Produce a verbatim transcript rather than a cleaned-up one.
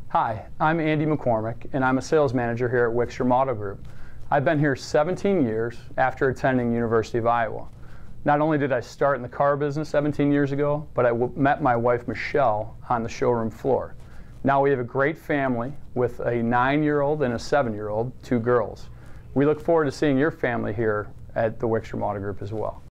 Hi, I'm Andy McCormick, and I'm a sales manager here at Wickstrom Auto Group. I've been here seventeen years after attending University of Iowa. Not only did I start in the car business seventeen years ago, but I w met my wife Michelle on the showroom floor. Now we have a great family with a nine-year-old and a seven-year-old, two girls. We look forward to seeing your family here at the Wickstrom Auto Group as well.